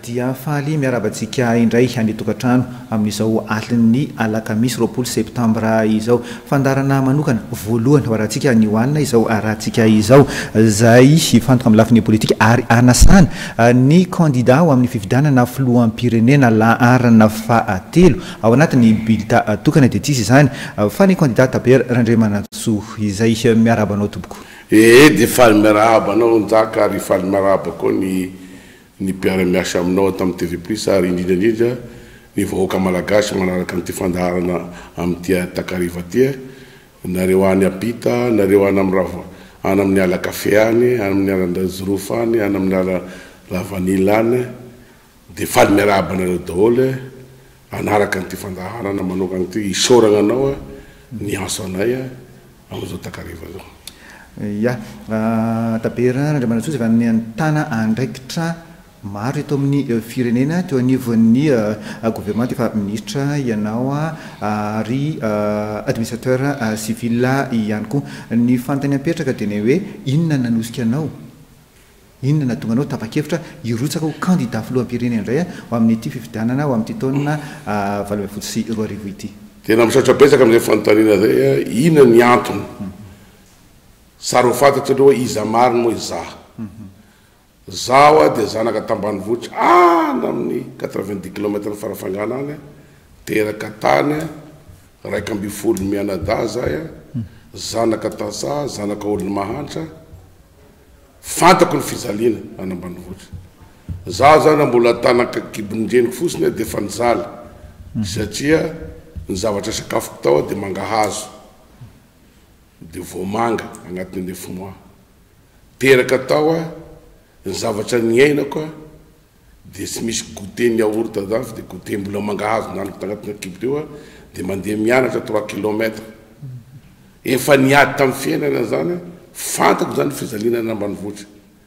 dia fahaly miarabantsika indray any tokantrano amin'izao alin'ny alakamisy 20 septambra izao fandarana manokana voalohany rahantsika ny hoanina izao rahantsika izao zay fantoka amin'ny lafiny politika ary anasana ny candidat ao amin'ny fifidianana filohampirenena laharana fahatelo ao anatin'ny bulletin tokana dia tsisy izany fa ny candidat taber Randriamanantsoa izay miarabanao toboko dia faly miarabanao njaka ary faly miaraba koa ny mpiara-miasa aminao tamin'ny TV Plus ary indrindra ny vahoaka malagasy manaraka ny fandaharana amin'ity takariva ty nareo any apita nareo any amin'ny ala kafe any amin'ny ala Zorofa any amin'ny ala Lavanila any dia faly miaraba nareo daholo anaraka ny fandaharana manokana ty isorana anao ny aso anay amin'izao takariva zao ya taber Randriamanantsoa zay ny antana andraikitra maro eto amin'ny firenena teo anivon'ny gouvernement efa ministra ianao ary administrateur civil ihany koa ny fantany apetraka dia ny hoe inona nanosika anao inona natonga anao tapa-kevitra hirotsaka ho candidat filoham-pirenena indray ho amin'ity fifidianana ho amin'ity taonina 2024 ity tena misaotra betsaka amin'izay fanontaniana zay inona ny antony sary ho fantatry aloha iza mariny moa izaho zaho dia zanaka tambanivohitra na amin'ny 90 km farafangana any teraka tany raika amby folo mianada zay zanaka tasa zanaka olona mahantra fantako ny fizaliana any ambanivohitra zaho zany mbola tanaka kibonindreniko fotsiny dia fa nizaly satria ny zavatra sakafoko tao dia mangahazo dia voamanga agnatin'ny 9 mois teraka tao ny zavatra ny ainako dia tsy misy goûter ny yaourt zany fa dia goûter mbola mangahazo naniko tagnatin'ny kibo teo dia mandeha mianatra 3 kilometre efa niady tamin'ny fiainana zany fantako zany fizaliana any ambanivohitra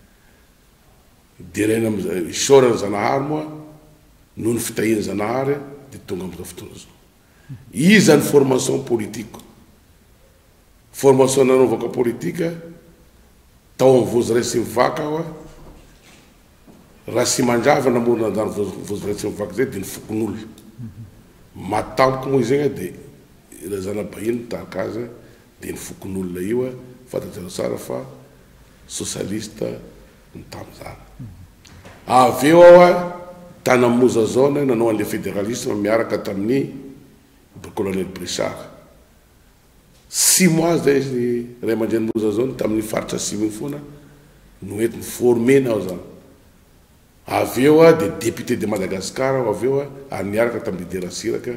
dia rena isorana zanahary moa noho ny fitahiana zanahary dia tonga amin'izao fotoana zao iza ny formation politique formation nanaovaka politika tao amin'ny vozy ray sy mivaka aho raha sy mandrava namorona andany vozy ray sy mivaka zay dia ny fokon'olona matampoka moa izagny dia razana bahiny tarika azy dia ny fokon'olona io fantatrao tsara fa socialiste ny tamin'izany avy eo aho tany Moza zone nanao an'ilay fédéralisme miaraka tamin'ny colonel Brichard 6 mois zay ray aman-dreny Moza zone tamin'ny faritra simy foana no ety formena aho zany avy eo dia député de Madagascar avy eo ary niaraka tamin'ny Didier Ratsiraka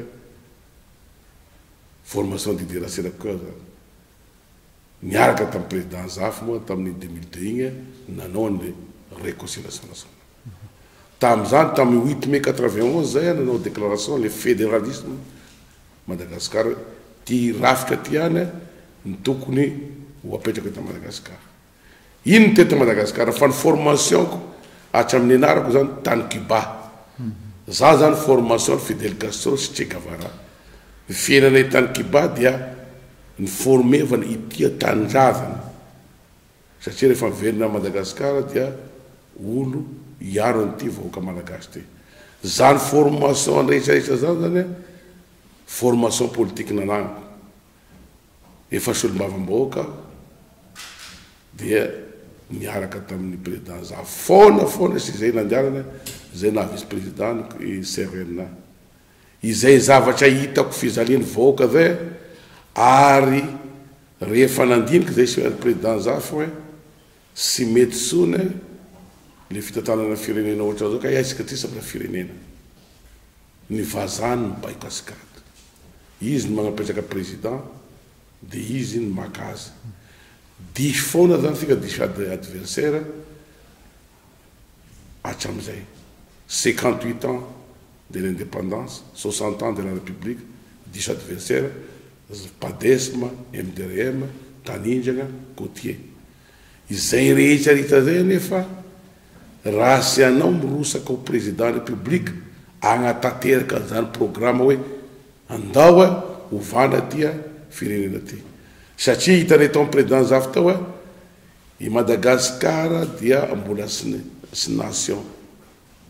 formation de Didier Ratsiraka koa zany niaraka tamin'ny président Zafy moa tamin'ny 2002 igny nanao ny réconciliation nationale tamin'izany tamin'ny 8 mai 91 zay nanao déclaration le fédéralisme Madagascar ty rafika ty any ny tokony ho apetraka ta Madagascar ino teta Madagascar fa ny formationko hatramin'ny anarako zany tany Cuba za zany formation Fidel Castro sy Che Guevara ny fiainanay tany Cuba dia ny formevana itia tanindrazana satria rehefa miverina Madagascar dia olo hiaro an'ity vahoaka malagasy ty zany formation rehetrarehetra zany zany formation politique nananako efa solombavam-bahoaka dia niaraka tamin'ny président za foana sy zay nandiarana zay na vice président i CRN izay zavatra hitako fizaliany vahoaka zay ary rehefa nandinika zay sy président za fa hoe sy mety tsony le fitantanana firenena ohatra zao ka iaisika ty samina firenena ny vazany mibaiko asikady izy ny magnapetraka président dia izy ny maka azy diso foana zany sika diso adversaire hatramin'izay 58 ans de l'indépendance 60 ans de la république diso adversaire Padesma MDRM Tanindrana Gautier izay rehetra rita zay nefa raha sy anao mirosaka ho président république agnatanteraka zany programme hoe andao hovana tia firenena ty satria hitanay tao président Zafy tao i Madagascar dia mbola sy nation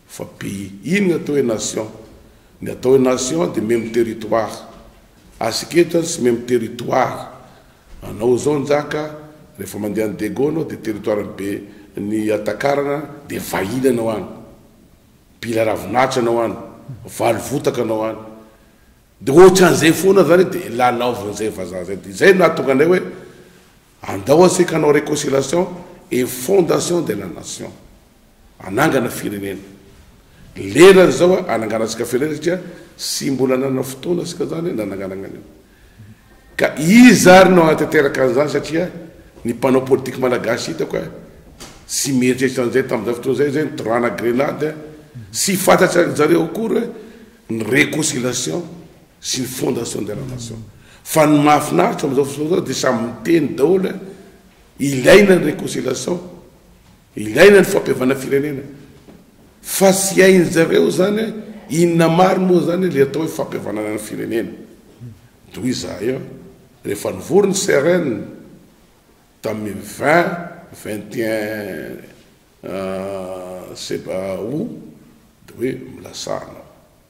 fa pays ino atao hoe nation ny atao hoe nation de même territoire asiketo sy même territoire anao zao nzaka rehefa mandeha ny Degona de territoire be ny atakarana de vahiny anao any pila ravinatra anao any valo votaka anao any de ohatran'izay foana zany de lalaovan'izay vazaha zay de zay nahatonga anay hoe andao asika anao réconciliation et fondation de la nation anangana firenena lerany zao ananganasika firenena satria sy mbola nana fotoana asika zany nanangananganio ka izy ary no anatanteraka an'izany satria ny mpanao politique malagasy hitako sy mieritreritra an'izay tamin'izay fotoana zay zay nitorana grenade sy fantatra zareo akory ny réconciliation sy ny fondation de la nation fa ny mahafinaritra am'izao fotoana zao de samy miteny daholo ilaina ny réconciliation ilaina ny fampiavana firenena fa sy hainy zareo zany inona maro moa zany le atao hoe fampiavanana ny firenena toy iza io rehefa nivorony CRN tamin'ny 21 août de hoe milasana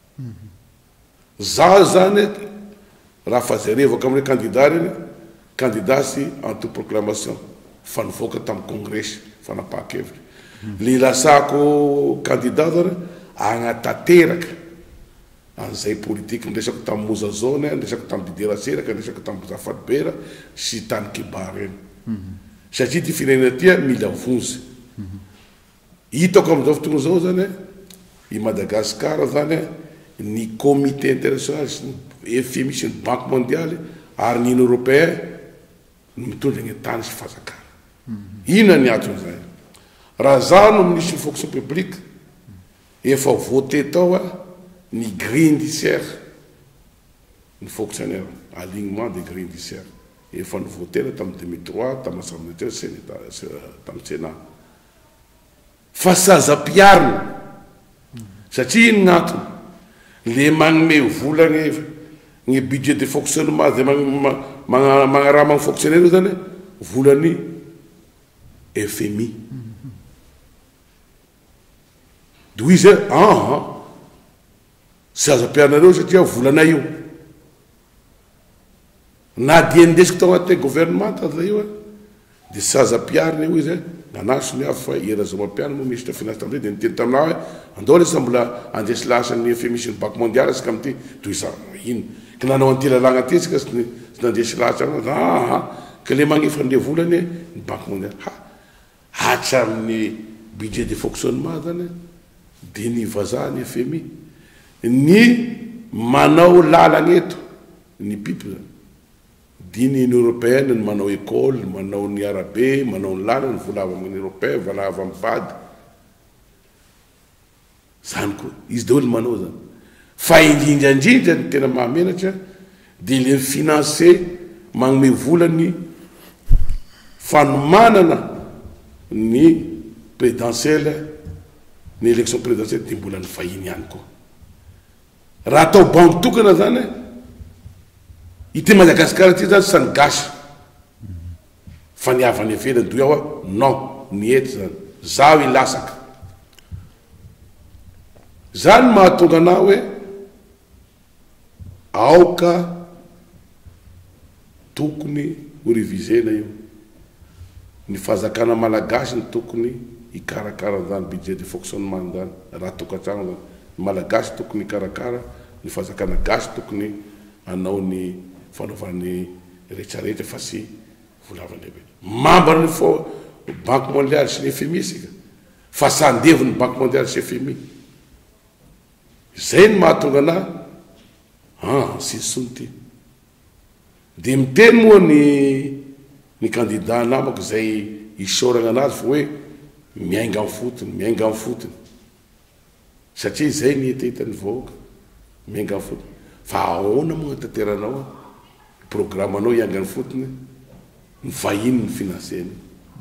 za zany raha fazarevako amin'ny candidat reny candidat sy autoproclamation fa nivoaka tamin'ny congrès fanapahakevitra le lasako candidat zany agnatanteraka an'izay politique ndresako tamin'ny Moza Zone ndresako tamin'ny Didier Raseraka ndresako tamin'ny Zafady Bera sy tany Kiba reny satria ty firenena tia mila vonzy hitako amin'izao fotoana zao zany i Madagasikara zany ny comité international sy FMI sy ny Banque mondiale ary ny Union européen mitondra ny tany sy fazakana ina ny aton'izay raha za no ministre ny fonction publique efa voté tao ny grille indiciaire ny fonctionnaire alignement des grilles indiciaires efa nivoté tamin'ny 2003 tamin'ny assemblée tamin'ny Sénat fa saza-piarina satria ino gn'antony le magnome vola ny budget de fonctionnement zay magnaraha magny fonctionnaire io zany volany FMI do izy sy aza-piarinareo satria volanay io na dia ndesiko tao anaty gouvernement zay io de sy aza-piarina io izy nanaso ny avy fa era za mampiana mo ministre finance tamizay de niteny taminah hoe andao lesa mbola andesy lasany FMI sy ny Banque mondiale asika amity toy iza ino ka nanao an'ity lalagna ty asika sy nandesy lasa ka le magnefa nle volany ny Banque mondiale hatramin'ny budget de fonctionnement zany de ny vazaha ny FMI ny manao lalagna eto ny pipe zany diny Union européenne ny manao école manao ny arabe manao ny lalana ny volava amin'ny européen valava amin'ny bady zany koa izy daholo manao zany fa indrindrandrindra ny tena mahamenatra de le financé magnome volany fanomanana ny présidentielle ny élection présidentielle de mbola ny vahiny ihany koa raha atao banque tokana zany ity Madagasikara ty zany sany gasy fa niavany avelany doy ao non niety zany zaho ilasaka zany mahatonga ana hoe aoka tokony ho révisena io ny fahazakana malagasy ny tokony ikarakara zany budget de fonctionnement zany raha tokantrano zany malagasy tokony ikarakara ny fahazakana gasy tokony anao ny fanaovan'ny rehetrarehetra fa sy volavany lehibe mambara ny Banque mondiale sy ny FMI sika fa sandeviny Banque mondiale sy FMI zay ny mahatonga ana sy sony ty de miteny moa ny candidat namako zay isoragna anazy fa hoe miainga amin'ny fotony satria zay nihetahitany vahoaka miainga amin'ny fotony fa ahoana moa tanteranao programme anao iangany fotony ny vahiny ny financeny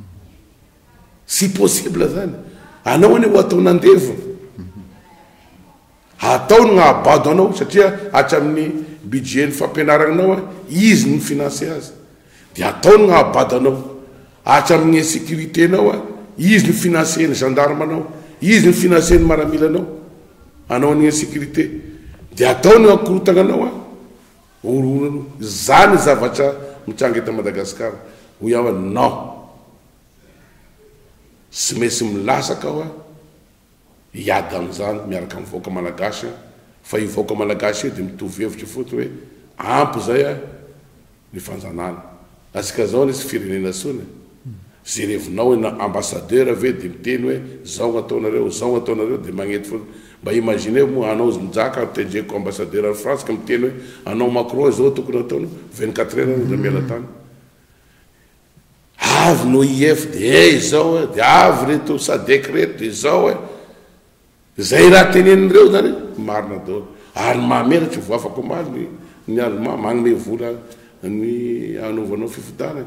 sy possible zany anao any ho atao nandevo ataony gn'abado anao satria hatramin'ny budget ny fampianaranao izy ny financer azy de ataony gn'abado anao hatramin'ny sécurité anao izy ny financer ny gendarme anao izy ny financeny maramila anao an'iny sécurité dia ataony akorotana anao oronano zany zavatra mitranga eto Madagasikara ho iaho non sy maintsy milasaka aho hiady amin'izany miaraka amin'ny vahoaka malagasy fa io vahoaka malagasy io dia mitovy hevitra fotsy hoe ampy zay ny fanjanana asika zao nisy firenena sony zerevinao na ambassadeur ave dia miteny hoe zao ataonareo zao ataonareo dia magnety fotsy mba imagine moa anao mijaka tendreko ambassadeur en France ka miteny hoe anao Macron zao tokony ataonao 24 heures da miala tany avy no IF dia zao dia avy reto SADC reto dia zao zay raha tenenireo zany marina daholo ary mamelatry vo afaka omaly ny Allemand magnome vola ny anaovanao fifidianana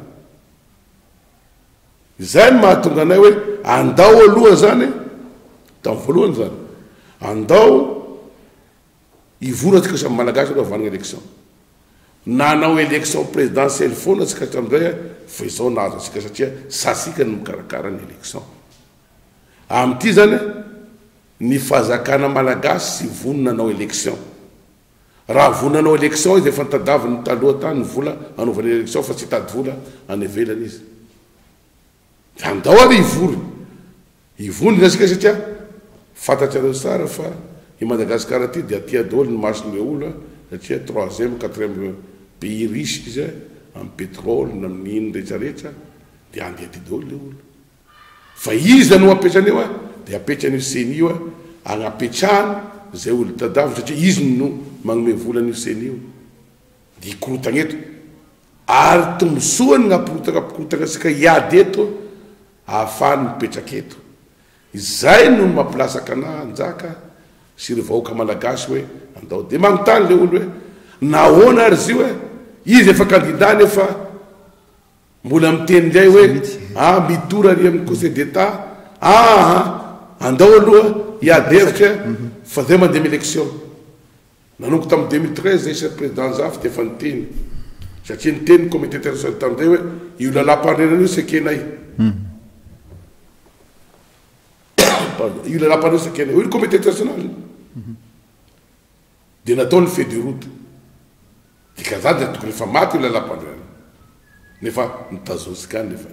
zay ny mahatonga anay hoe andao aloha zany tamin'ny voalohany zany andao ivoratsika samy malagasy aloha vanana élection nanao élection présidentielle foana tsika hatramizay fa izao nazo atsika satria sasika ny mikarakara ny élection amin'ity zany ny fahazakana malagasy sy vonona nanao élection raha vonanao élection izy efa nitadaviny taloha tany ny vola anaovany élection fa tsy hitady vola any ivelany izy andao ary ivony asika satria fantatrareo tsara fa i Madagasikara ty dia tia daholo ny mason'le olo satria 3e 4e pays riche izy amin'ny pétrole na amin'ny ino rehetrarehetra dia andeha ty daholo le olo fa izy no apetrany eo dia apetrany io seny io agnapetrahany zay olo tadaviny satria izy no magnome volany io seny io dia ikorotagna eto ary tombosoany gnapikorotagna asika hiady eto ahafahany mipetraka eto izay no mampilasaka anahy anjaka sy ry vahoaka malagasy hoe andao dia magnontany le olo hoe nahoana ary zy hoe izy efa kandidany efa mbola miteny ndray hoe mitora ary amin'ny conseil d'état andao aloha hiady hevitra fa zay mandeha élection nanongo tamin'ny 2013 zay sy président zafy dia efa niteny satria niteny comité international tamin'izay hoe io lalam-paharenana io sekenay io lalam-paharenana sekenay io comité international dia nataony fait de route dika zany dia tokony efa maty io lalam-paharenana nefa nitazonsika nefa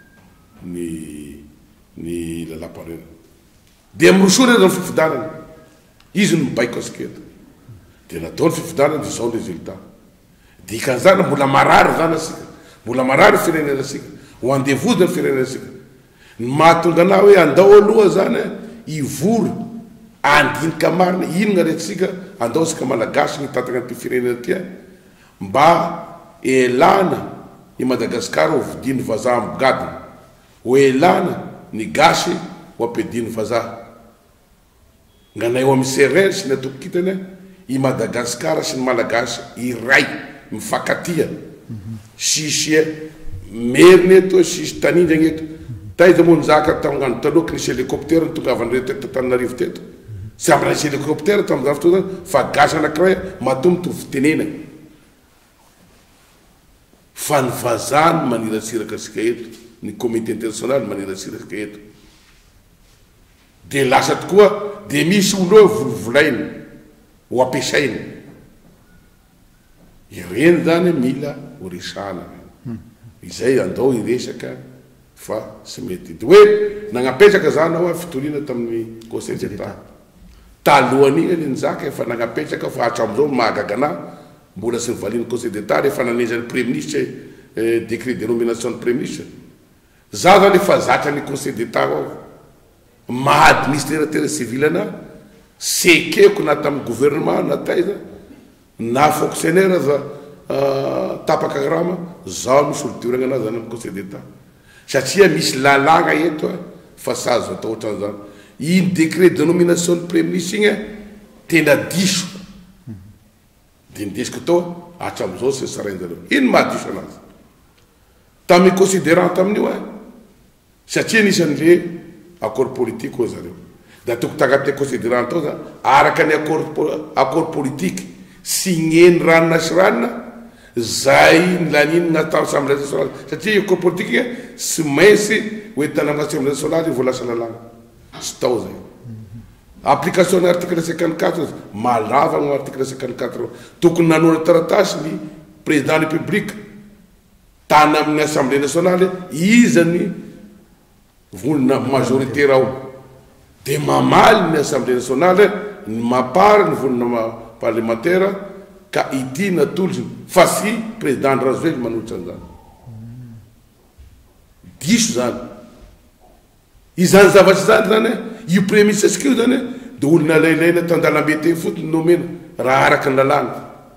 ny lalam-paharenana dia mirosoana zany fifidanana izy no mibaiko asika eto dia nataony fifidanana dia zao résultat dikan'izany mbola marary zany asika mbola marary firenena asika ho andevozina firenena asika ny mahatonga anahy hoe andao aloha zany ivory andinika marina ino gnarehtsika andao asika malagasy ny tatana ty firenena ty mba elana i Madagasikara ho vidiny vazaha ambogadina ho elana ny gasy ho ampediny vazaha nganay eo amin'ny serere sy ny atokokitany i Madagasikara sy ny malagasy iray mifakatia sisy meriny eto sisy tanindragny eto taiza moa nizaka tagnano taloha nisy hélicoptère nitongavany retanarivo teto sy amina nisy hélicoptère tamin'izany fotoana fa gasy anankiray matombo fitenena fa ny vazany maniratsiraka asika eto ny comité international maniratsiraka eto dia lasa tokoa dia misy olo eo volovolainy ho ampiasainy ireny zany mila ho resana izay andao iresaka fa sy mety dia hoe nagnapetraka zany ao fitoriana tamin'ny conseil d'état talohany iny nizaka efa nagnapetraka fa hatramizao mahagagana mbola sy nivaliany conseil d'état rehefa nanezany premier ministre décret de nomination de premier ministre za zany efa zatrany conseil d'état ao maha-administrateur civil ana sekeko na tamin'ny gouvernement na taiza na fonctionnaire za tapaka grama zao misy olo tiorana anazy zany amin'ny conseil d'état satria misy lalagna eto fa sazo atao ohatran'izany iny décret de nomination de premier ministre igny tena diso dia nidesiko tao hatramizao sy sarainjareo ino mahadiso anazy tamin'ny considérant tamin'io satria nisy an'le accord politique oa zareo da toko tagaty considérant tao zany araka ny accord politique signeny ranona sy ranona zay nilaniny natao assemblée nationale satria accord politique sy maintsy hoe tana assemblée nationale vo lasa lalagna sy tao zay application ny article 54 malava no article 54 tokony nanona taratasy ny président république tany amin'ny assemblée nationale izany vonina majoritaire ao de mamaly ny assemblée nationale ny mapary ny vonina parlementaire ka ity natolony fa sy président Razoely manolotra an'izany diso zany izany zavatry zany zany io premier ministre asikio zany de olona lailaina tandalambe teny fotony nomena raha araka ny lalàna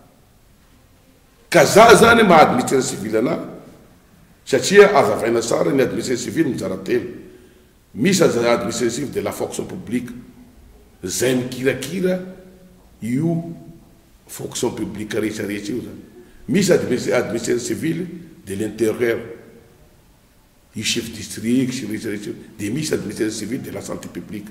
ka za zany maha-administrateur civil anahy satria azavaina sara ny administrateur civil mizara telo misy administrateur civil de la fonction publique zay mikirakira io fonction publique rehetrarehetra io zany misy administrateur civil de l'intérieur io chef district sy rehetrarehetra de misy administrateur civil de la santé publique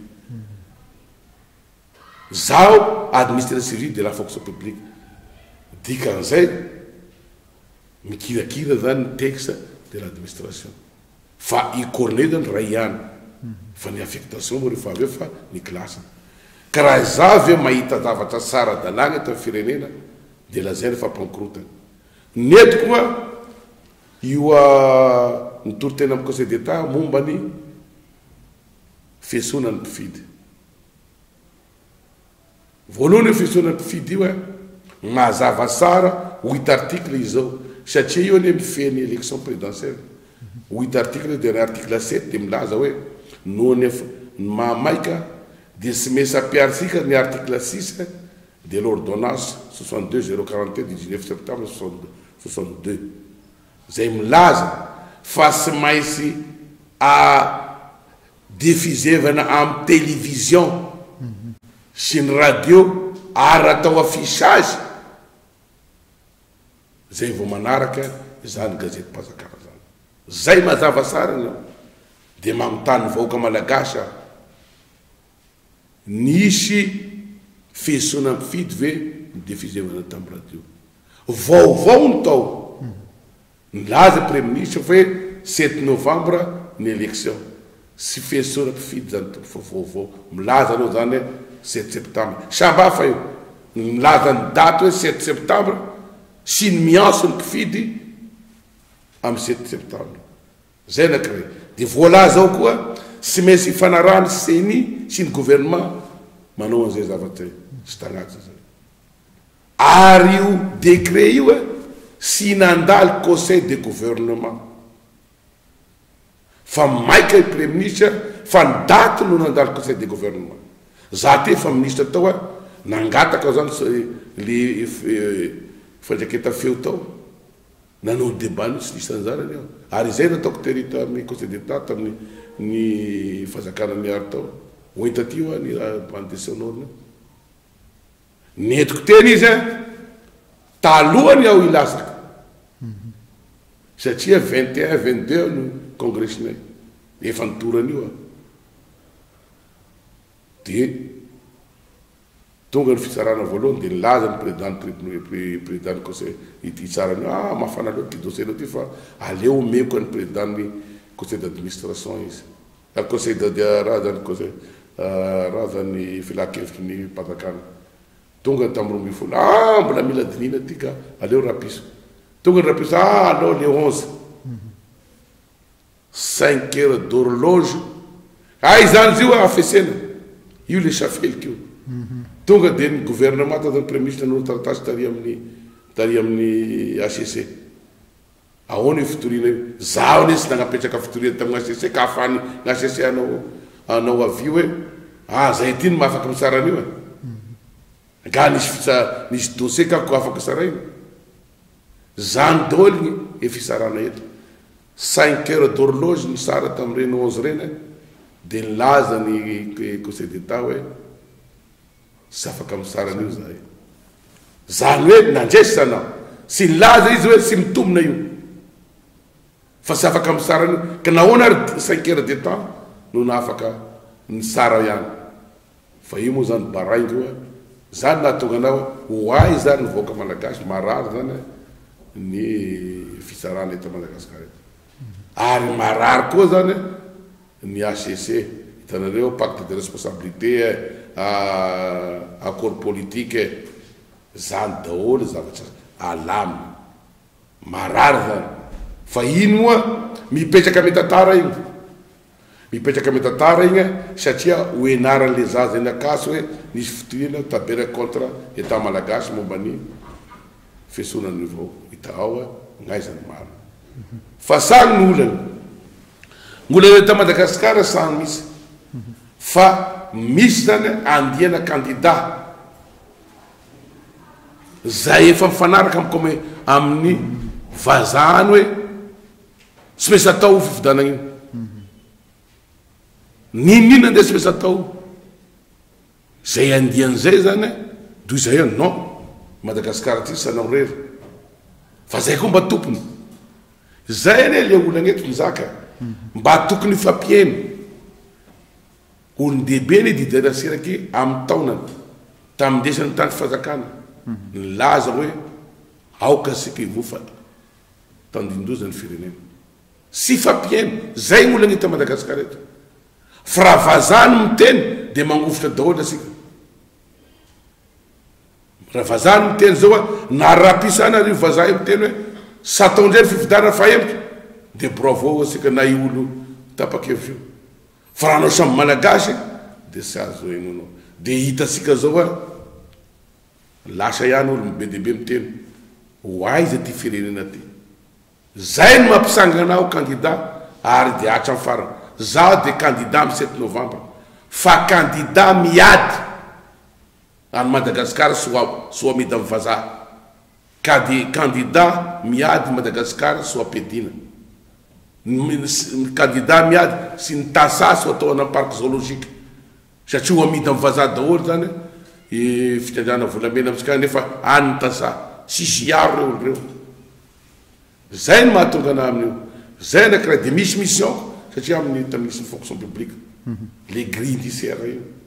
zao administrateur civil de la fonction publique dikan'izay mikirakira zany ny texte de l'administration fa i cornet zany ray ihany fa ny affectation mo rehefa avy eo fa ny classe ka raha zavy mahita zavatra tsara dalàna eto amin'ny firenena de lazainy fampankorotana neto koa io nitoro tena amin'ny conseil d'état momba ny fiatsona ny mpifidy voalohany fiatsona ny mpifidy io mazava tsara 8 article izao satria io ane mifeny élection présidentielle 8 article de l'article 7 de milaza hoe nohony mahamaika de sy mesapiarisika ny article 6 de l'ordonnance 62 041 du 19 septembre 62 zay milaza fa sy maintsy a diffusevana amin'ny télévision sy ny radio ary atao affichage zay vao manaraka zany gazety mpazakara zany zay mazava tsara ny de magnotany vahoaka malagasy nisy fiatsona mpifidy ve midifusevana tamin'ny radio vaovao ny tao nilaza premier ministre hoe 7 novembre ny élection sy fiatsona mpifidy zany fa vaovao milaza anao zany 7 septembre sambafa io nilaza ny daty hoe 7 septembre sy ny mianso ny mpifidy amin'ny 7 septembre zay nakire de voalaza ao koa sy maintsy ifanarahany CENI sy ny gouvernement manao an'izay zavatra sy tagnaty zay ary io décret io sy nandaly conseil de gouvernement fa maika i premier ministre fa ny daty no nandaly conseil de gouvernement za te fa ministre tao nangataka zany le fanjaketa feo tao nanao débat no tsy nisan'zany io ary zay nataoko tery tamin'ny conseil d'état tamin'ny ny fazakana ny ary tao oenta ty io ny bande sonore netiko teny izy talohany aho ilasaka satria 21 22 no congressinay efa nitorany io de tonga ny fitsarana voalohany de nilaza ny président ny conseil ity tsarany mafana loatra ty dossier ty fa aleo omeko ny président ny conseil d'administration izy conseil raha zany conseil raha zany filakevitry ny mpazakana tonga tamin'ny 10 mbola mila dinina ty ka aleo rapiso tonga ny rapiso alao le 11 5 heures d'horloge izany zio afesena io le safelika io tonga de ny gouvernement tazany premier ministre nanao taratasy tary amin'ny ACC ahoana io fitoriana io zaho ne sy nagnapetraka fitoriana tamin'ny ACC ka afany ny ACC anao avy hoe zay ty ny mahafaky misarany io nga nisy dossier kako afaka sarainy zany daoly efisarana eto 5 heures d'horloge ny sara tamin'ireny 11 reny de nilaza ny conseil d'état hoe sy afaka misarana io zay zany hoe nandresy anao sy nilaza izy hoe sy mitombona io fa sy afaka misarana io ka nahoana ary 5 heures de temps no naafaka ny sara ihany fa io moa zany baraingo zany nahatonga anao hoay zany nyvoaka malagasy marary zany ny fisarana eto Madagasikara eto ary marary koa zany ny ACC hitanareo pacte de responsabilité accord politique zany daholo zavatra alamy marary zany fa iny moa mipetraka ame tantara igny mipetraka ame tantara igny satria hoenaran'le zaza eny akaso hoe nisy fotoana taberaky contre état malagasy momba ny fiasonany vao hita ao ngaizany maro fa sany n'olana ta Madagasikara sany misy fa misy zany andiana candidat zay efa mifanaraka amiko amin'ny vazahany hoe tsy maintsy atao fividanana iny ninina ndeha tsy maintsy atao zay andian'izay zany doy zay non Madagasikara ty sanao rery fa zay koa mba tompony zay ane le olana eto mizaka mba tokony fampieno olon-dehibe ny didanaseraky amin'ny taonany tamindesany tany fazakana nilaza hoe aoka sika ivofa tandindozany firenena sy fampieno zay olana eto Madagasikara eto fa raha vazany miteny de mangofotra daholo asika raha vazany miteny zao a na rapisana ry vazaha miteny hoe sataondrery fividana fahemotra de bravo asika na olo tapakevitra fa raha anao samy malagasy de sy azo enonao de hitasika zao a lasa ihany olo be dehibe miteny hoaiza ty firenena ty zay no mampisangana ao candidat ary de atra amin'ny farany zaho de candidat amin'ny 7 novembre fa candidat miady any Madagasikara soa amidy amin'ny vazaha candidat miady Madagasikara soa ampedina candidat miady sy ny tasa so atao ana parc zoologique satria ho amidy amin'ny vazaha daholo zany fitandràna volamena amitsika nefa any ny tasa sisiaro reo olo reo zay no mahatonga ana amin'io zay anakiraha de misy mission satria amin'ny tamisy fonction publique les grilles indiciaires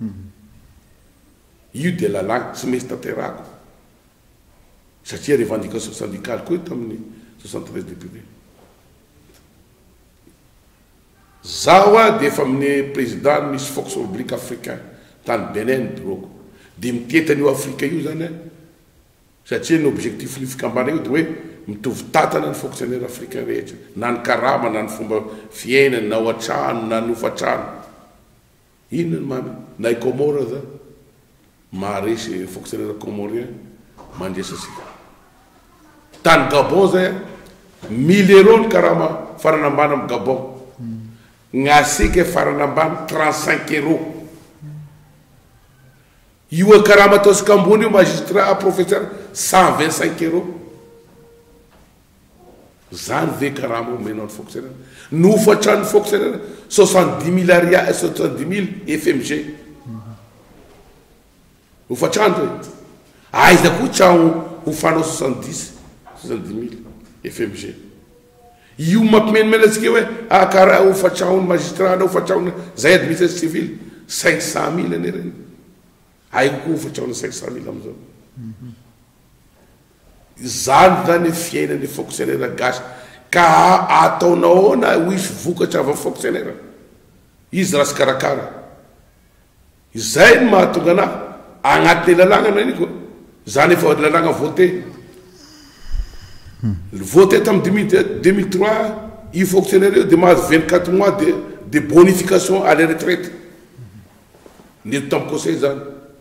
io de lalàna tsy maintsy tanterako satria revendication syndicale koa tamin'ny 73 député zaho a de efa amin'ny président misy fonction publique africain tany Benin biroko de mitetan'io Afrika io zany satria ny objectif ny fikambana io de hoe mitovy tatana ny fonctionnaire africain rehetra na ny karama na ny fomba fiainany na oatrano na ny ofatrano inona ny mamy na i Comore za maharesy fonctionnaire comorien mandresa asika tany Gabon zay 1000 euro ny karama farana ambany amin'ny Gabon ngasika farana ambany 35 euro io a karama ataosika ambony io magistrat professeur 125 euro zany ve karama omenao ny fonctionnaire nofatrano fonctionnaire 70 000 ariary 70 000 FMG hofatrano hoe aiza koa trano hofanao 70 000 FMG io mampimenimena atsika hoe akara hofatrano magistrat na hofatrano zay administration civile 500 000 ane reny aiko koa hofatrano 500 000 amizao zany zany fiainany fonctionnaire gasy ka ataonao na hoisy vokatra avy fonctionnaire izy raha sy karakara izay no mahatonga ana agnatin'ny lalàgnana iny koa zany efa lalàgna voté tamin'ny 2003 io fonctionnaire io de mahazo 24 mois de bonification à la retraite neto tamin'ny conseil zany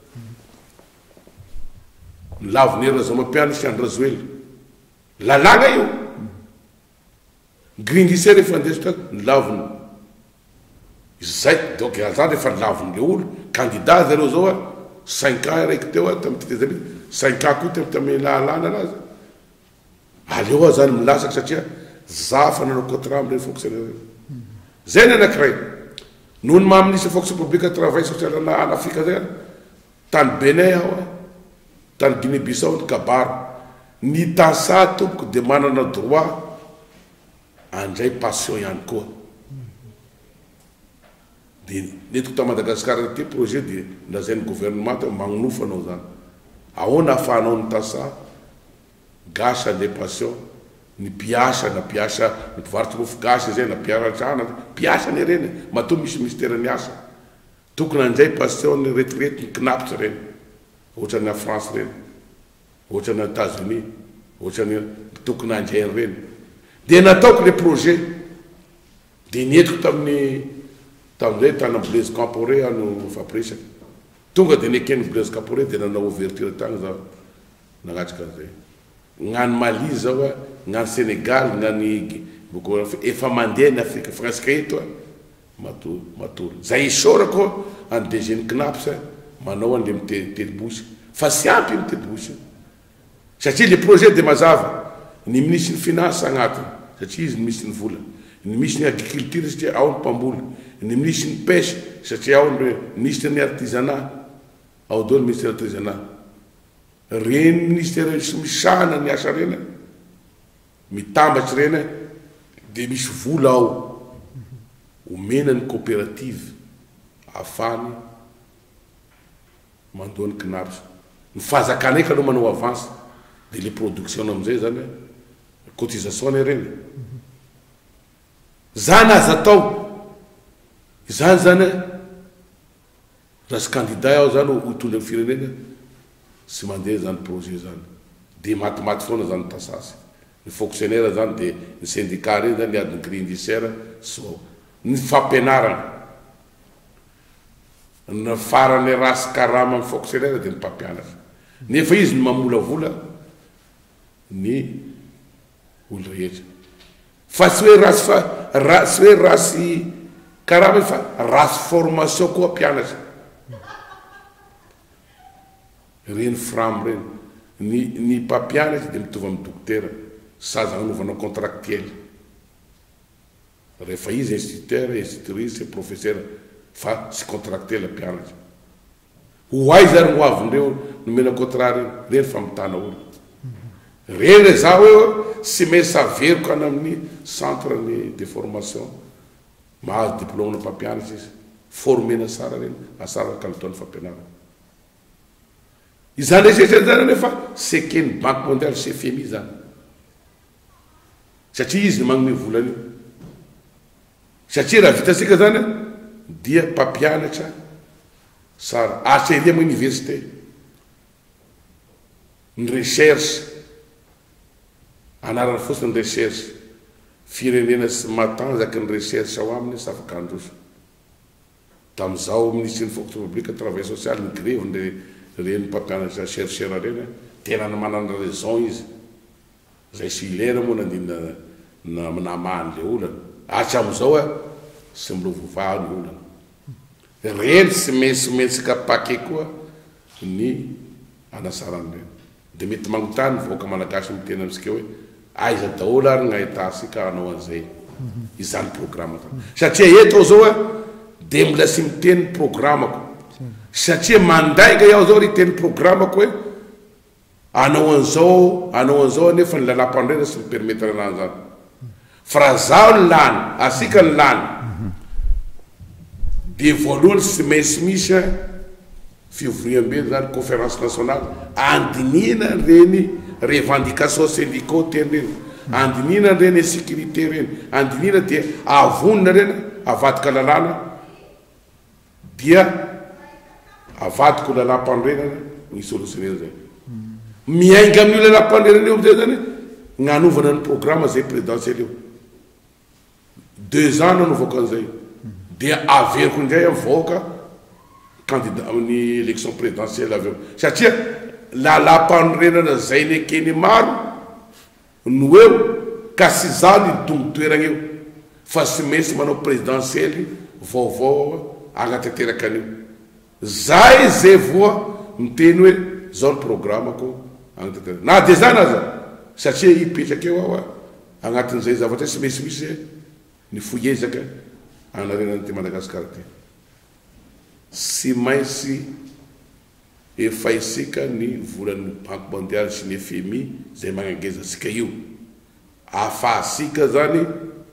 lavonera za mampiany sy andrazoely lalàgna io grindiseur efa andesitra lavony zay donc zany efa lavony le olo candidat zareo zao a 5 ans raiky teo a tamin'ny titezany 5 ans koa tamin'ny lalàna anazy aleo a zany milasaky satria za fa nanao contrat am'ireny fonctionnaire zay ny anakiray noho ny maministre fonction publique travail social en Afrique zay tany Benin ao a tany Guinée-Bissau ny kabara ny tasa tompoko de manana droit andray passion ihany koa de netiko ta Madagasikara ty projet de lazainy gouvernement magnofa anao zany ahoana ahafahanao ny tasa gasy ande passion ny piasa na piasa ny mpivarotsy mofo gasy zay na piaratrana piasa ny reny matoa misy mystère ny asa tokony andray passion retirety ny knapitra reny ohatrany a France reny ohatrany États-Unis ohatrany tokony andrainy reny dia nataoko le projet dia nietiko tamin'izay tana Blaise Compaoré ano faprisaky tonga dia nekeny Blaise Compaoré dia nanao ouverture tagny zaho nagnatrika an'izay gnany Mali zao a gnany Sénégal gnany efa mandeha ny Afrique fransika eto a matory zay isorako any DG Knaps manao an'le mitelibosy fa sy ampy mitelibosy satria le projet de mazava ny ministre ny finance agnatiny satria izy ny misy ny vola ny misy ny agriculture satria ao ny mpamboly ny ministre ny pêche satria ao ny ministre ny artisanat ao dao ny ministre artisanat reny ministère misahana ny asa rena mitambatsy rena dia misy vola ao omena ny coopérative afany mandoa ny Knaps ny fahazakana eka aloha manao avance dia le production amizay zany cotisation reny zany aza atao izany zany raha sy candidat ao zany hitondra ny firenena sy mandeha zany projet zany dia matimaty foana zany tasasy ny fonctionnaire zany dia ny syndicat reny zany adiny grille indiciaire so ny fampianarana ny farany rasy karama amin'ny fonctionnaire dia ny mpampianatra nefa izy ny mamolavola ny olo rehetra fa tsy hoe rasy hoe rasy karama fa rasy formation koa mpianatra reny frame reny ny mpampianatra dia mitovy amin'ny dokotera saza agnanovana contractuel rehefa izy instituteur institutrice professeur fa sy contractuel mpianatra ho ay zany ho avindreo nomena contrat reny fa mitana olo reny za hoe sy mesa veriko any amin'ny centre de formation mahazo diplôme na mpampianatra izy formena sara reny asara kalitaon'ny fampianarana izany rehetrarehetra zany nefa sekeny banque mondiale CFMI zany satria izy ny magnome volany satria raha vitasika zany dia mpampianatra sara atseria amin'ny université ny recherche anarana fotsiny ny recherche firenena sy matanjaky ny recherche ao aminy sy afaka androso tam'izao ministre ny fonction publique travail social ny greve reny mpampianatra chercheur reny tena ny manana raison izy zay sy ilera moa nandina namahany le olana atram'izao a sy milovovah ny olana reny sy metsika paquet koa ny anasarany reny dia mety magnotany voaka malagasy mitena amitsika hoe aiza daholo ary gnahitatsika anao an'izay izany programme satria eto zao a dia mbola sy miteny programmako satria mandaika iaho zao ry teny programmako hoe anao an'izao nefa ny lalam-pandrena sy mipermettre anany zany fa raha zaho ny lany asika ny lany dia voalohany sy mainsy misy fiovriam-be zany conférence nationale andinina reny revendication syndicaux teny reny andinina reny sécurité reny andinina dia avonina reny avadika lalàna dia avadiko lalam-pandrenana ny solutionner zay miainga amin'io lalam-pandrenana eo amizay zany gnanovana ny programme zay présidentiel io 2 ans nanovako an'izay dia averiko indray avoaka candidat amin'ny élection présidentielle aveo satria lalam-pandrenana zay nekeny maro no eo ka sy zany dongotoerana eo fa sy mainsy manao présidentielle vaovao agnatanteraka an'io zay zay voa miteny hoe zao ny programmako agnatanteraka na dia zany aza satria ipetraky eo ao a agnatin'izay zavatra sy mainsy misy ny foiezaka anarenany ty Madagasikara ty sy mainsy efa isika ny volan'ny banque mondiale sy ny FMI zay magnangeza asika io ahafahasika zany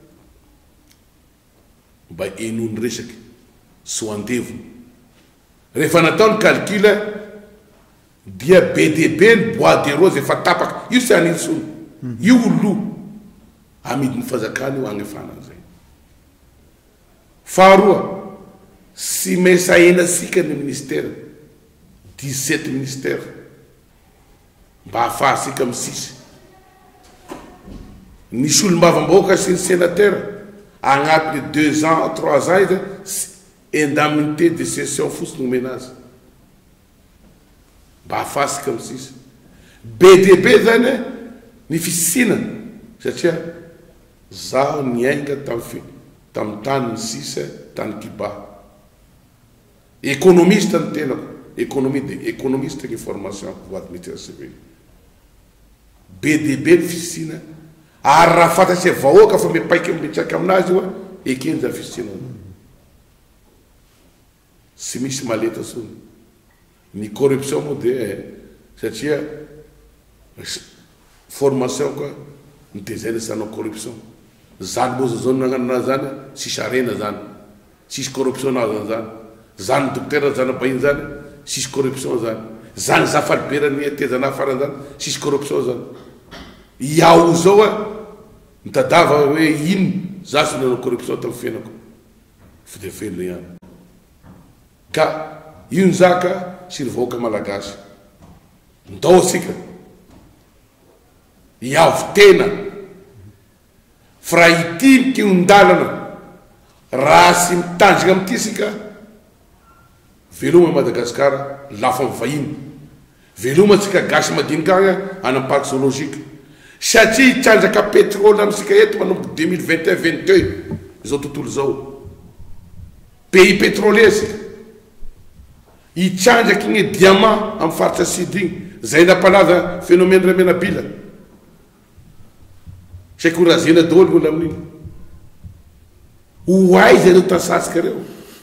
mba enony resaky sy ho andevo rehefa natao ny calcul dia BDP ny bois de rose efa tapaka io sy anitsony io lo amidiny fazakany io agnefana an'izay faharoa sy mesaenasika ny ministera 17 ministère mba ahafahasika misisy nisy olombavamboaka sy ny sénateur agnatin'ny 2 ans 3 ans izy indemnité de cession fotsiny nomena azy mba ahafahasika misisy BDB zany ny fisinana satria zaho niainga tamin'ny tany misisa tany Kiba économiste ny tenako économiste ny formation pour administration civile BDB ny fisina ary raha fantatry vahoaka fa mipaiky mipetraka aminazy io ekenja fisina sy misy maleta sony ny corruption moa dia satria formation koa nitezena sanao corruption zany moa zao nagnanona zany sisy arena zany sisy corruption nazy zany zany docteur zany bahiny zany sisy corruption zany zafaliberany atezana farany zany sisy corruption zany iaho zao nitadava hoe ino zasy nanao corruption tamin'ny fiainako fidefenina ihany ka io ny zaka sy ny vahoaka malagasy ndao asika iavo tena fa raha itinika io ndalana raha sy mitanjika amin'ity sika veloma Madagasikara lafa mivahiny veloma tsika gasy madinika agny ana parc zoologique satria hitsanjaka pétrole amitsika eto manomboky 2021-22 zao tontolo zao pays pétrolier sika hitsanjaka igny diamant amin'ny faritra sud igny zay napalaza phénomène remenabila saiko razena daholo olo amin'igny hoaiza reo tasatsika reo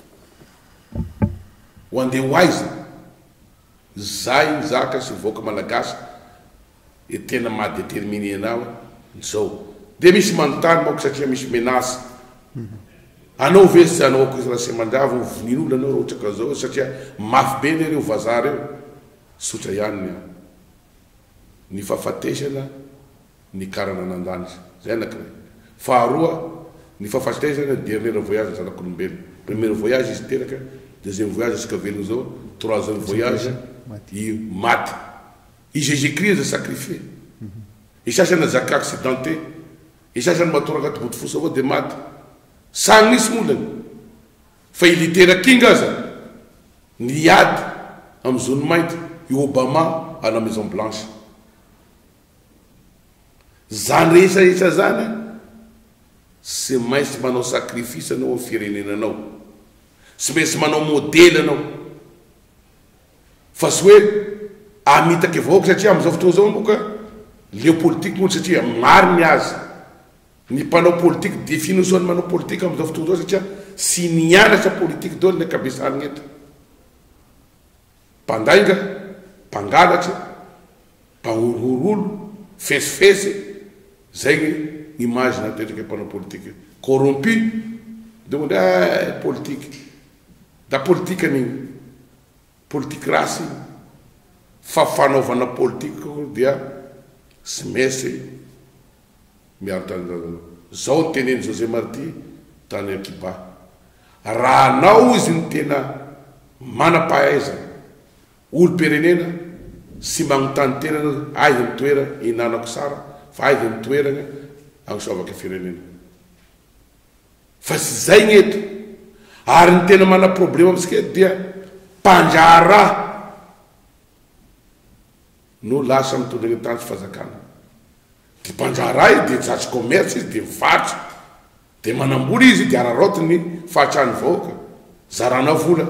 ho andeha hoaiza zay zaka sy voaka malagasy e tena mahadetermine anao zao dia misy manontany maoko satria misy menasy anao ve sy anao ako raha semandrava vonin'olo anao rotraka zao satria mafy be nereo vazaha reo sotra ihany ny fahafatesana ny karana nandanitra zay anakiray faharoa ny fahafatesana dernier voyage zanak'olombelona premier voyage izy teraka deuxième voyage asika velogno zao troisième voyage io maty i Jésus-Christ za sacrifié i sasany zaka accidenté i sasany matoraka atoboto fosa avao dia maty sany nisy molany fa iliteraky inga aza niady amin'ny zone mainty i Obama à la Maison Blanche zany rehetrarehetra zany sy maintsy manao sacrifice anao amin'ny firenenanao sy maintsy manao modèle anao fa sy hoe amitaka vahoaka satria amin'izao fotoana zao moka leo politique moa satria mariny azy ny mpanao politique définition ny manao politique amin'izao fotoana zao satria sy nianatra politique daholo ny ankabetsahany eto mpandainga mpangalatra mpahorihorolo fesifesy zay ny image natetraka mpanao politique corrompu de politique da politique an'igny politique rasy fa fanaovana politique dia sy maintsy miaro tany zao ny teneny José Marty tany Kiba raha anao izy ny tena manam-pahaizana olo-pirenena sy magnontany tenana aiza ny toera inanako sara fa aiza ny toerana agnosoavaka firenena fa sy zay ny eto ary ny tena mana problème amitsika eto dia mpanjara no lasa mitondra ny tany tsy fazakana dia mpanjara izy dia tsatsy commerce izy dia mifatry dia manamboly izy dia ararotiny fahatrany vahoaka zarana vola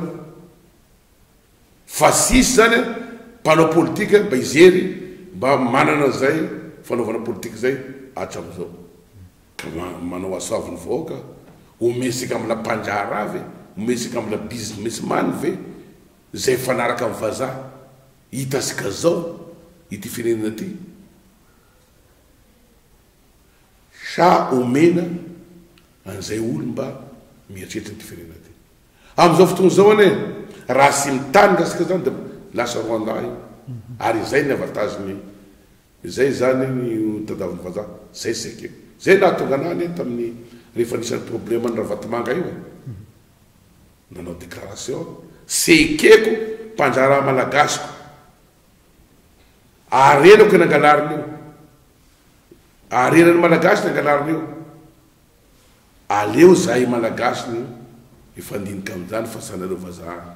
fa sisy zany mpanao politika mba izery mba manana zay fanaovana politika zay hatram'izao ka manao asoaviny vahoaka omesika amina mpanjara avy omesika amina businessman ve zay fanaraka amin'ny vazaha hitasika zao ity firenena ty sa omena an'izay olo mba mieritreritra ty firenena ty amin'izao fotoana zao ane raha sy mitanyka asika zany dia lasa Rwanda io ary zay ny avantage-ny zay zany ny tadaviny vazaha zay seke zay nahatonga anany tamin'ny rehefa nisan'ny problème ny ravatimanga io nanao déclaration sekeko mpanjara malagasiko arenako nangalarina io arenany malagasy nangalarina io aleo zay malagasy ifandinika amin'izany fa sanareo vazaha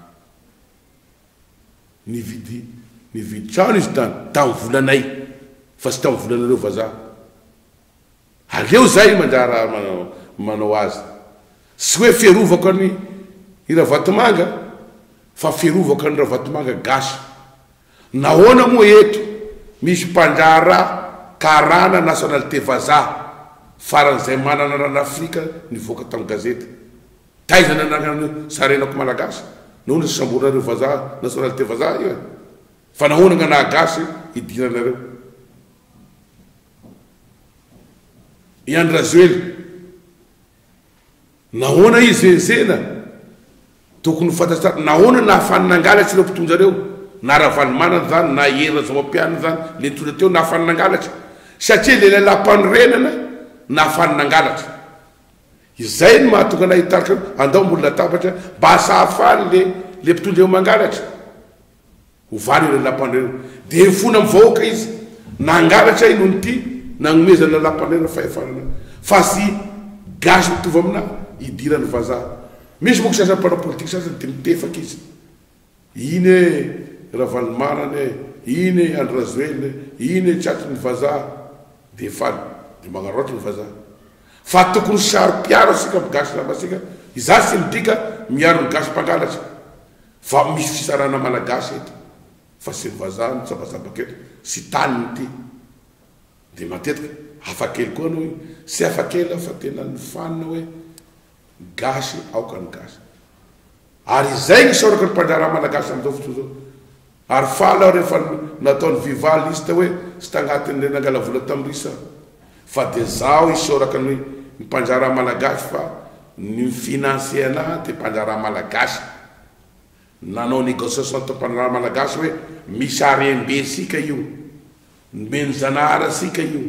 nividy trano izy tamin'ny volanay fa sy tamin'ny volanareo vazaha aleo zay manjara manao azy sy hoe fierovako ny Ravatomanga fa fierovako ny Ravatomanga gasy nahoana moa eto misy mpanjara karana nationalité vazaha faran'izay manana ran'Afrika nivoaka tamin'ny gazety taizana nanano sarenako malagasy nohona sambonareo vazaha nationalité vazaha io fa nahoana gnanahy gasy idiranareo Iandrazoely nahoana izy zena tokony fantatsara nahoana nahafany nangalatry ireo mpitonjareo na Ravalomanana zany na Era Zavapianina zany le nitondra teo nahafany nangalatry satria le lalampanrenana nahafany nangalatry izay no mahatonga anay hitarika andao ambony latabatra mba sahafany le mpitondra eo mangalatry hovany le lalampanrenana de mifona mivahoaka izy nangalatra ino nyty nagnomezana lalampanrenana fahefanana fa sy gasy mitovy amina idirany vazaha misy moka sasany mpanao politique sasany de mitefaka izy iny Ravalomanana iny Andrazoely iny tratry ny vazaha de faly de magnaroatra ny vazaha fa tokony sary piaro asika migasy namasika iza sy midika miaro ny gasy mpangalatra fa misy fisarana malagasy eto fa sy ny vazaha nitsabasabaka eto sy tany ty de matetika hafakely koa anao sy hafakely fa tena ny fanina hoe gasy aoka ny gasy ary zay ny soraka ny mpanjara malagasy amizao fotoa zao ary fala rehefa nataony vivaliste hoe sy tagnatin'le nangala vola tamrisa fa de zao isoraka ny mpanjara malagasy fa ny financie anahy de mpanjara malagasy nanao négociation to mpanjara malagasy hoe misy arembe sika io meny zanahara sika io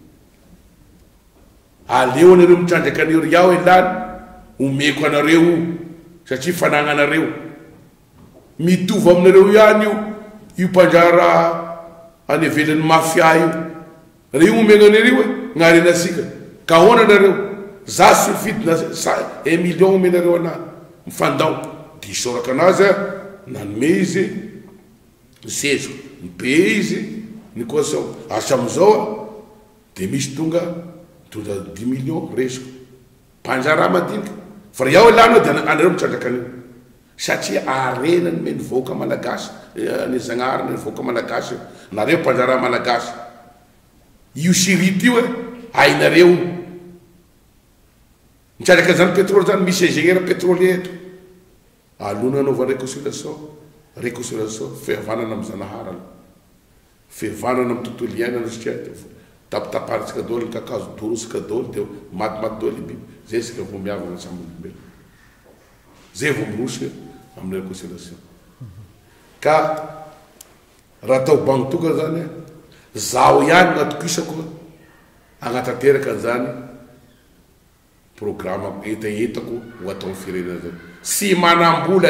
aleo anareo mitrandraka aneo riao elany omeko anareo satria fanagnanareo mitovy aminareo ihany io mpanjara any ivelan'ny mafia io reo omena anareo gnarenasika ka hoana anareo za sy fidina 1 million omenareo anahy mifandao de isoraka anazy nanome izy seziko nipe izy ny caution asamizao de misy tonga 10 million resiko mpanjara madinika fa iaho elana de anareo mitrandraka anio satria arenany me nivoaka malagasy ny zagnahary nivoaka malagasy nareo mpanjara malagasy io sirity io ainareo mitrandraka zany pétrole zany misy ingénieur pétrolier eto alona anaova réconciliation fihavanana amy zanahary fihavanana amy tontolo iainana satria tapitaparitsika daholo ny kakazo dorosika daholo de matimaty daholo biby zay sika vo miavana samy olombelo zay vo mirosika amin'ny réconciliation ka raha atao bangotoka zany zaho ihany natokisako agnatanteraka an'izany programme etaetako ho atao ny firenena zany sy manambola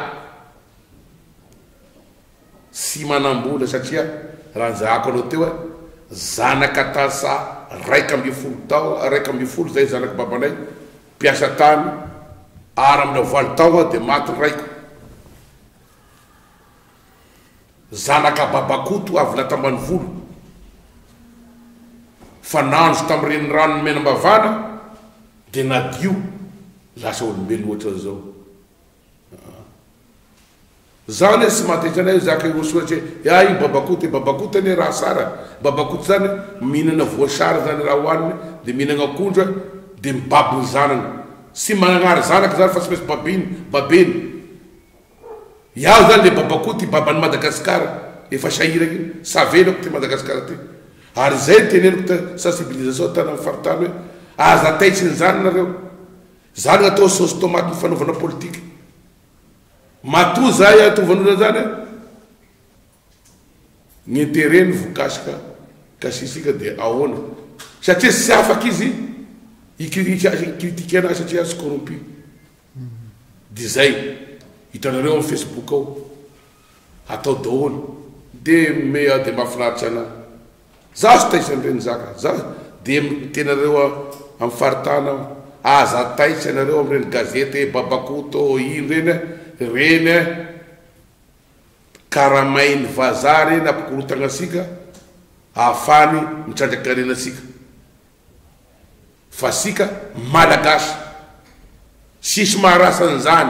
sy manambola satria raha nzahako anao teo zanaka tasa 12 tao 12 zay zanaka babanay mpiasa tany ara amina 20 tao de maty raiko zanaka babakoto avy latambany volo fa nandro tamin'ireny rano menambavana de nadio lasa olombelona ohatra zao zany sy matetra anay zaka osoatra io babakoto ane raha sara babakoto zany mihinana voasary zany raha hoaniny de mihinana akondro de mibaby ny zanany sy managnary zanaka zany fa tsy maintsy babeny iaho zany le babakoto ibabany Madagasikara efa sahirany savelako ty Madagasikara ty ary zay teneniko ta sensibilisation tana amin'ny faritany hoe aza taitsy ny zanynareo zany atao sauce tomate ny fanaovana politique matoa zay atovanona zany ny intereny vokasika kasisika de ahoana satria sy afaky izy ikritike anazy satria azy corrompu dia zay hitanareo amin'ny Facebook ao atao daholo dia mea dia mahafinaritra ana za sy taisan'ireny zaka za dia tenareo amin'ny faritana aza taitsy anareo amin'ireny gazety babakoto ino reny karamainy vazaha reny ampikorotana asika ahafany mitrandrakarenasika fa sika malagasy sisy maharasan'izany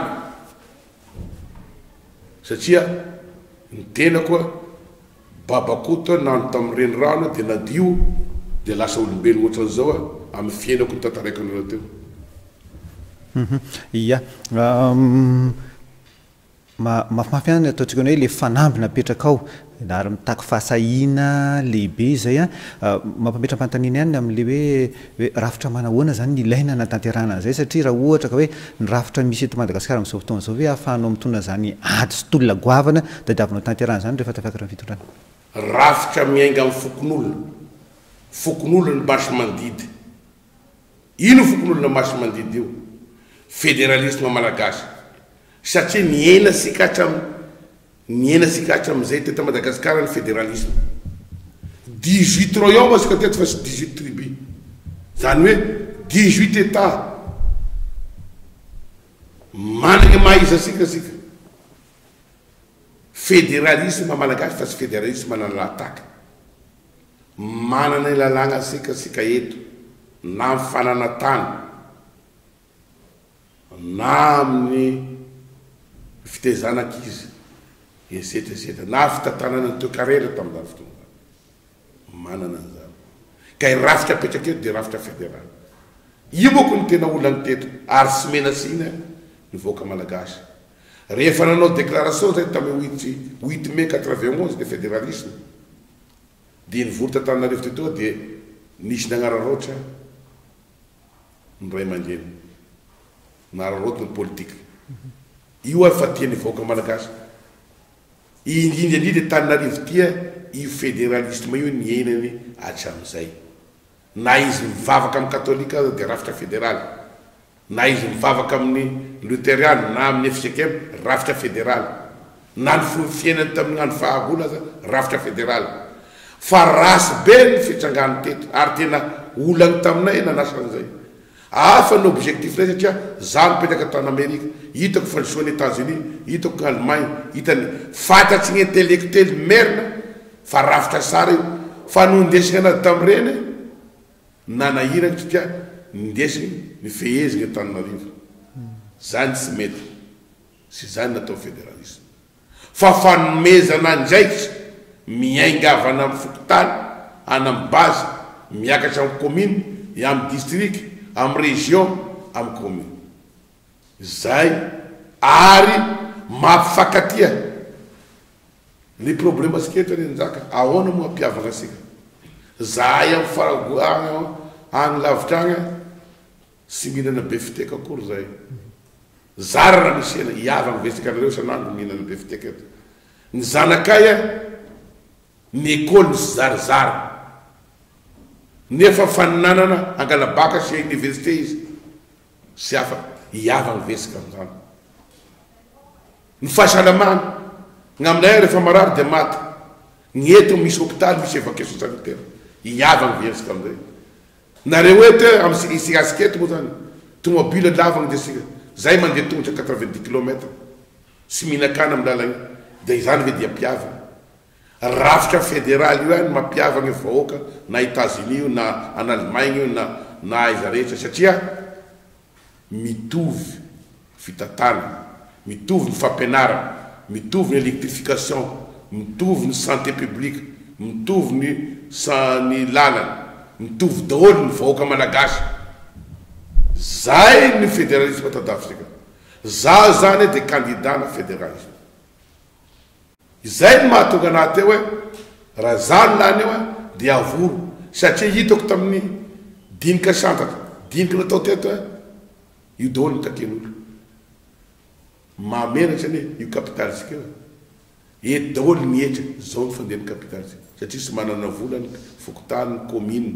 satria ny tena koa babakoto nano tamin'ireny rano dia nadio dia lasa olombelona ohatran'izao amin'ny fiainako ny tantaraiko anareo teo ia mafimafy any ataontsika ny hoe le fanamby napetraka ao ary mitaky fahasahina lehibe zay mampametra mpantaniny any amin'le hoe rafitra manahoana zany ny ilaina na tanterana zay satria raha ohatra ka hoe ny rafitra misy eto Madagasikara amin'izao fotoana zao hoe ahafahanao mitondra zany ady sy tolona goavana tadiavinao tanterana zany rehefa tafakatra ny fitondrana rafitra miainga amin'ny fokon'olona ny masy mandidy ino fokon'olona masy mandidy io fédéralisme malagasy satria niaina sika hatramin'izay teto Madagasikara ny fédéralisme 18 royaume sika teto fa sy 18 tribu zany hoe 18 état manana mahaiza sika fédéralisme malagasy fa sy fédéralisme manana lataka manana ilalagna sika eto na mifanana tany na amin'ny fitezanak'izy esetrasetra na fitantanana ny toekarena tamin'izany fotoana manana an'izany ka rafitra apetraka eto dia rafitra fédéral io moko ny tena olany teto ary sy menasina ny voaka malagasy rehefa nanao déclaration zay tamin'ny 8 mai 91 de fédéralisme dia nivory tantananarivo tetoa dia nisy nagnararoatra ny ray aman-dreny nararoatra ny politika io efa tiany voaka malagasy indrindra tananarivo tia io fédéralisme io niainany hatramin'izay na izy mivavaka amin'ny katolika dia rafitra fédéral na izy mivavaka amin'ny luthériane na amin'ny FCKM rafitra fédéral na ny fiainany tamin'ny andro fahagola aza rafitra fédéral fa rasy be ny fitrangany teto ary tena olany taminay nanasan'izay afa ny objectif nay satria za mipetraka tany Amerika hitako fandrosoan'ny États-Unis hitako Allemagne hitany fantatsy ny intellectuel merina fa rafitra sara io fa nondesina anady tamin'ireny nanahirana satria ndesiny ny fehezina Antananarivo zany tsy mety sy zany natao fédéralisme fa fanomezana ndraiky miaingavana amin'ny fokotany any amin'ny base miakatra amin'ny commune amin'ny district amin'ny région amin'ny commune zay ary mampifakatia le problème asiketo any njaka ahoana moa ampiavana asika zahay amin'ny faragoana any lavitra agny sy mihinana be fiteka akory zay zara raha misy ena iavana vesikanareo isan'andro mihinana be fiteka eto ny zanakay ny école misy zarizary nefa faninanana angalabaka sy université izy sy afa iavana vesika amin'izany ny fahasalamana gn'aminay rehefa marary dia maty ny eto misy hôpitaly misy évacuation sanitaire iavana vesika amin'izay nareo eto amin'ny asiketo moa zany tomobile lavana dia sika zay mandeha tongotra 90 km sy mihinan-kany amin'ny lalagny dia izany ve dia mpiavana rafitra fédéral io any mampiavana vahoaka na États-Unis io na en Allemagne io na aiza rehetra satria mitovy fitatana mitovy ny fampianarana mitovy ny électrification mitovy ny santé publique mitovy ny lalana mitovy daholo ny vahoaka malagasy zay ny fédéralisme tadavitsika za zany dia candidat na fédéralisme izay ny mahatonga anahy teo hoe raha zany lany eo dia avoro satria hitako tamin'ny dinika santatra dinika natao teto io daholo ny taken'olo mamenatra ny io kapitalisika eo eto daholo mietra zao ny fandeha ny kapitalisika satria sy manana volany fokotany commune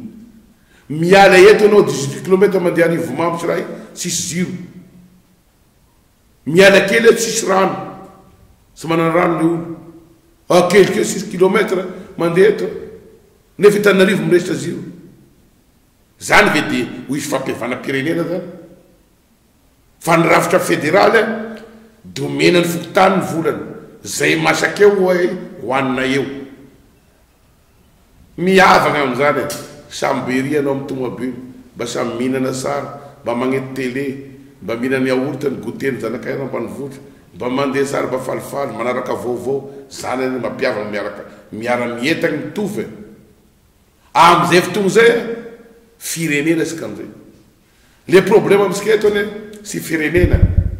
miala eto anao 18 km mandeha arivo mambo sy raha sisy ziro miala kely tsisy rano sy manana rano le olo akelikeo 6 kilometre mandeha eto nefa Itananarivo miresitra azy io zany ve de ho isy fampiavana-pirenena zany fa ny rafitra federaly domenany fokotany ny volana zay masakeo hoanina eo miavagna am'zany samby berianao amin'ny tomobile mba samy mihinana sara mba magnety télé mba mihinana yaourt ny goûter ny zanakaina ambanivohitra mba mandeha sara mba falifaly manaraka vaovao zany any mampiavana miara-mietagny mitovy am'izay fotoagna zay firenena sika am'izay le problème amitsika eto ane sy firenena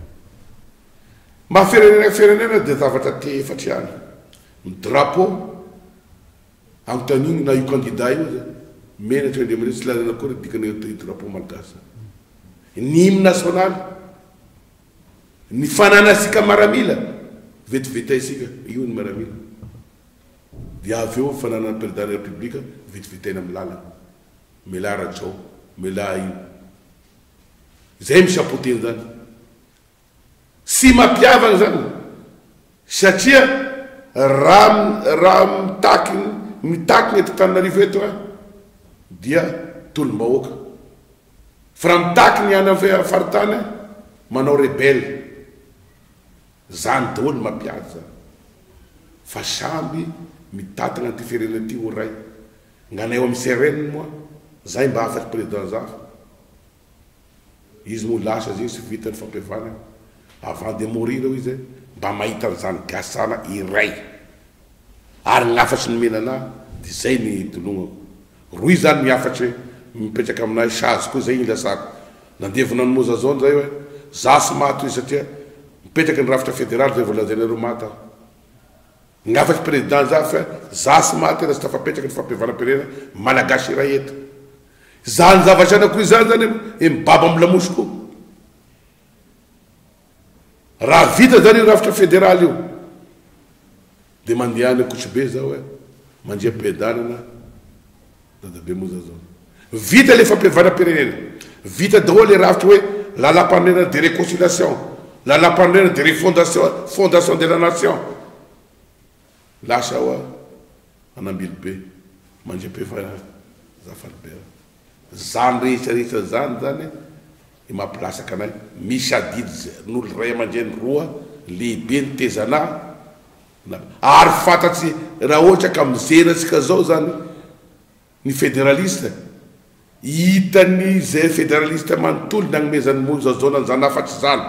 ma firenena de zavatra te efatry ihany ny drapeau anotanigny na io candidat io menatra ndemare tsy lalana koa dikany drapeau malagasy ny hymne national ny fananasika maramila vetivety isika io ny maramila dia avy eo fananany président de la république vetivetaina amin'ny lalana mela rajao mela io zay misapoteny zany sy mampiavana zany satria raha mitakiny eto Tananarivo eto dia tolom-bahoaka fa raha mitakiny any amin'ny faritany manao rebelle zany daholo mampiady zany fa samby mitatana an'ity firenena ty ho ray nganay eo amin'ny sereniny moa zay mba afatsy président zafa izy mo lasa zay sy vitany fampiavana avant de mourir izy mba mahita an'izany gasana iray ary gnafatsy ny menana de zay ny tolonako roy zany miafatry mipetraky aminay sazy koa zay ilasako nandevona ny moza zao zay hoe za sy maty izy satria mipetraky ny rafitra fédéral zay volazanareo maty aho gnafatsy président za fa za sy maty raha sy tafapetraky ny fampiavana-pirenena malagasy iray eto zany zavatry anako izany zany mibaba amin'ny lamosy koa raha vita zany io rafitra fédéral io de mandeha any Kotsibe zao mandria pedanana dadabe moza zao vita le fampiavana-pirenena vita daholo le rafitra hoe la lapanena de réconciliation la lapanena de refondation de la nation lasa anambily be mandria pe fa zafalibera zany rehetrarehetra zany mampilasaka anay misy adidy n'olo ray aman-dreny roa lehibe ny tezana ary fantatsy raha ohatra ka mizena atsika zao zany ny fédéraliste hitany zay fédéraliste manontolo nagnomezany moza zao nanzany afatsy zany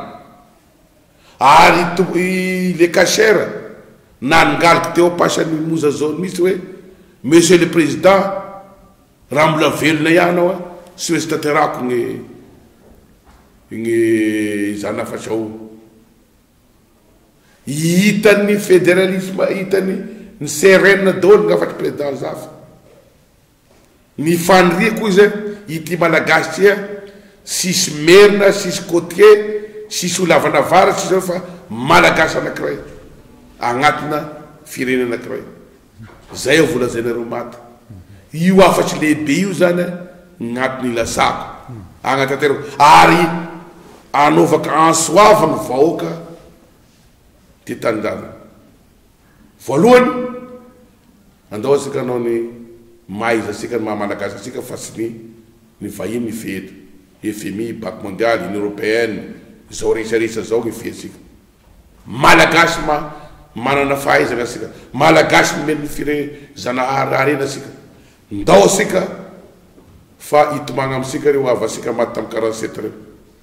ary le cachère nangalika teo pasany moza zao misy hoe monsieur le président raha mbola velona ihanao sy hoe sy tanterako ny zany afatsy ao hitany fédéralisme hitany ny CRN daholo gnafatsy président zafa ny faniriako koa izy ity malagasy tia sisy merina sisy côtier sisy olavana vara sisy fa malagasy anakiray agnatina firenena anakiray zay eo volazanareo maty io afatsy lehibe io zany gnatiny lasako agnatanterako ary anaovaka ansoavany vahoaka ty tandana voalohany andao asika anao ny maiza asika ny mahamalagasy asika fa sy ny vahiny ny fety FMI banque mondiale union européenne zao rehetrarehetra zao ny fetsika malagasy manana fahaizana asika malagasy meny firezanaharena asika ndao asika fa hitomagna amitsika reo avy asika maty tamin'ny 47 reo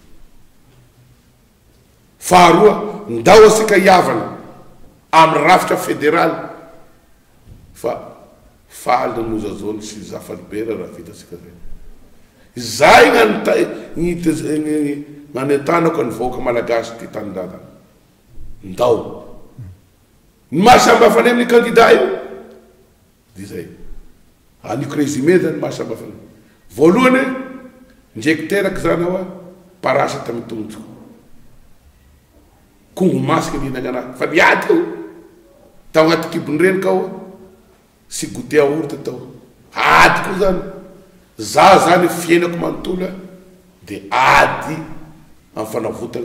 faharoa ndao asika hiavana amin'ny rafitra fédéral fa faly moza zony sy zafalibera raha vita asika zay zay gnanentanako ny vahoaka malagasy ty tanindadana ndao ny mahasambafany amin'ny candidat io de zay aniko résumé zany mahasambafany voalohany ndraiky teraka zany ao parasa tamin'ny tongotroko kongo masika nihinagna fa niady eo tao agnaty kibony reniko ao sy goûter yaourt tao ady koa zany za zany fiainako manontolo de ady amin'ny fanavotana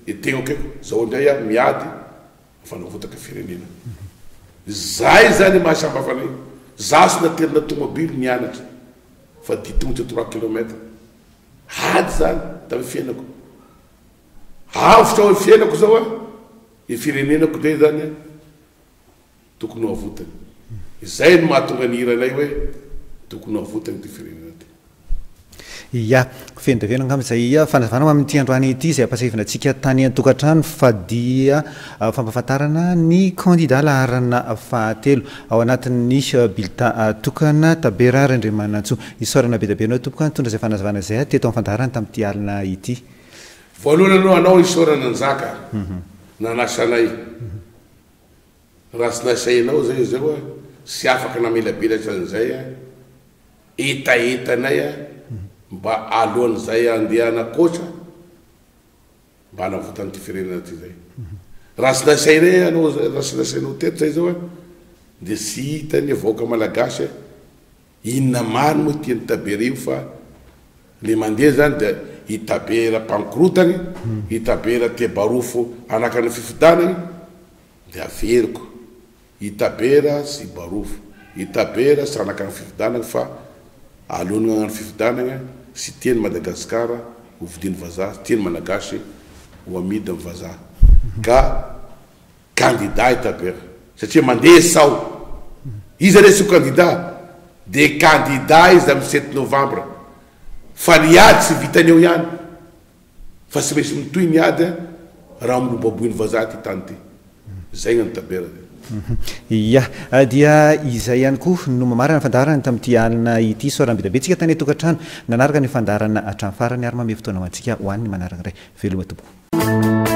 tegna akaiko zao indray a miady fanavotaka firenena zay zany mahasambafana io zasona telina tomobily nianatra fa ditongotra 3 kilometre hady zany tamy fiainako avotra hoe fiainako zao a e firenenako ndray zany a tokony ho avotany izay no mahatonga ny iranay hoe tokony ho avotany ty firenena ty ia fendavena angambazay fanazavana amin'ity androany ity zay ampasahivana antsika tany an-tokantrano fa dia fampafantarana ny candidat laharana fahatelo ao anatin'ny bulletin tokana Tabera Andriamanantsoa isorana be dabe anao tompoko nitondra zay fanazavana zay teto amin'ny fandaharana tamin'ity alina ity voalohany aloha anao isorana nzaka nanasanay raha sy nasainao zay zay hoe sy afaka namelabelatra an'izay a etaetanay a mba alohan'izay andehana kotra mba hanavotany ty firenena ty zay raha sy nasainay anao raha sy nasainao teto zay zao a de sy hitany avoaka malagasy inona mary moa tiany Tabera io fa le mandeha zany de i Tabera pankrotany i Tabera te barofo anakany fifidanany de averiko i Tabera sy barofo i Tabera sy anakany fifidanany fa alonana agnano fifidanana sy tiany Madagasikara ho vidiny vazaha tiany malagasy ho amidy amin'ny vazaha ka candidat i Tabera satria mandeha sao izy resy candidat de candidat izy amin'ny 7 novembre fa niady sy vitany eo ihany fa sy misy mitoy niady raha milombaboiny vazaha ty tany ty zay gnany Tabera ia dia izay ihany koa no mamarana fandaharana tamin'ity alina ity soarambe dabe tsika tany tokantrano nanaraka ny fandaharana hatramin'ny farany ary mame fotoana ho antsika ho an'ny manaraka iray veloma tompoko